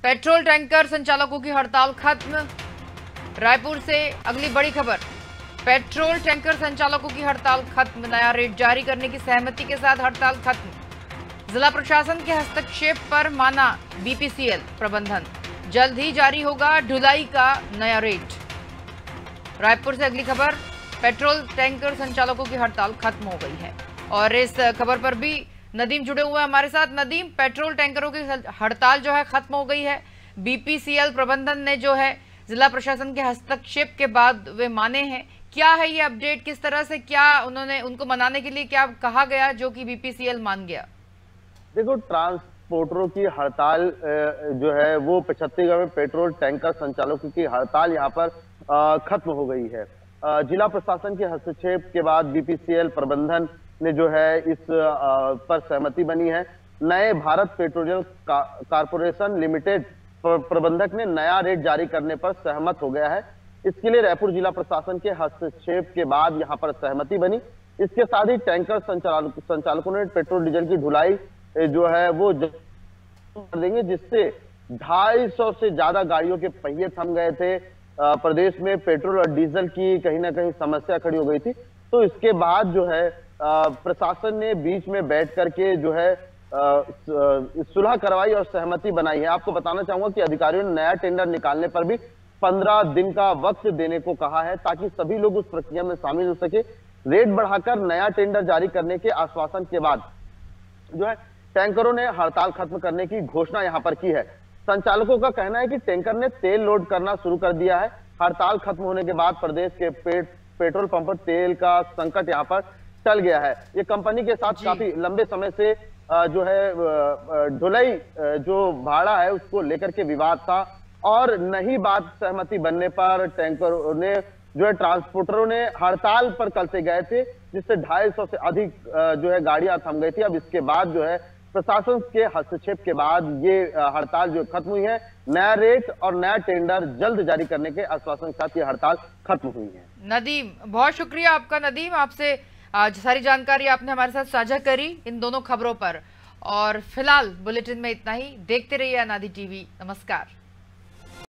Petrol tanker संचालकों की हड़ताल खत्म। रायपुर से अगली बड़ी खबर। पेट्रोल टैंकर संचालकों की हड़ताल खत्म। नया रेट जारी करने की सहमति के साथ हड़ताल खत्म। जिला प्रशासन के हस्तक्षेप पर माना बीपीसीएल प्रबंधन। जल्द ही जारी होगा ढुलाई का नया रेट। रायपुर से अगली खबर। पेट्रोल टैंकर संचालकों की हड़ताल खत्म हो गई है और इस खबर पर भी नदीम जुड़े हुए हैं हमारे साथ। नदीम, पेट्रोल टैंकरों की हड़ताल जो है खत्म हो गई है। बीपीसीएल प्रबंधन ने जो है जिला प्रशासन के हस्तक्षेप के बाद वे माने हैं। क्या है ये अपडेट, किस तरह से क्या उन्होंने उनको मनाने के लिए क्या कहा गया जो कि बीपीसीएल मान गया? देखो, ट्रांसपोर्टरों की हड़ताल जो है वो 75 में पेट्रोल टैंकर संचालकों की हड़ताल यहाँ पर खत्म हो गई है। जिला प्रशासन के हस्तक्षेप के बाद बीपीसीएल प्रबंधन ने जो है इस पर सहमति बनी है। नए भारत पेट्रोलियम कारपोरेशन लिमिटेड प्रबंधक ने नया रेट जारी करने पर सहमत हो गया है। इसके लिए रायपुर जिला प्रशासन के हस्तक्षेप के बाद यहां पर सहमति बनी। इसके साथ ही टैंकर संचालकों ने पेट्रोल डीजल की ढुलाई जो है वो कर देंगे, जिससे 250 से ज्यादा गाड़ियों के पहिए थम गए थे। प्रदेश में पेट्रोल और डीजल की कहीं ना कहीं समस्या खड़ी हो गई थी। तो इसके बाद जो है प्रशासन ने बीच में बैठ करके जो है सुलह करवाई और सहमति बनाई है। आपको बताना चाहूंगा कि अधिकारियों ने नया टेंडर निकालने पर भी 15 दिन का वक्त देने को कहा है, ताकि सभी लोग उस प्रक्रिया में शामिल हो सके। रेट बढ़ाकर नया टेंडर जारी करने के आश्वासन के बाद जो है टैंकरों ने हड़ताल खत्म करने की घोषणा यहां पर की है। संचालकों का कहना है कि टैंकर ने तेल लोड करना शुरू कर दिया है। हड़ताल खत्म होने के बाद प्रदेश के पेट्रोल पंप पर तेल का संकट यहां पर टल गया है। ये कंपनी के साथ काफी लंबे समय से जो है ढुलाई जो भाड़ा है उसको लेकर के विवाद था और नहीं बात सहमति बनने पर टैंकरों ने जो है ट्रांसपोर्टरों ने हड़ताल पर कल से गए थे, जिससे 250 से अधिक जो है गाड़ियां थम गई थी। अब इसके बाद जो है प्रशासन के हस्तक्षेप के बाद ये हड़ताल जो खत्म हुई है। नया रेट और नया टेंडर जल्द जारी करने के आश्वासन के साथ ये हड़ताल खत्म हुई है। नदीम, बहुत शुक्रिया आपका। नदीम, आपसे आज सारी जानकारी आपने हमारे साथ साझा करी इन दोनों खबरों पर। और फिलहाल बुलेटिन में इतना ही। देखते रहिए अनादि टीवी। नमस्कार।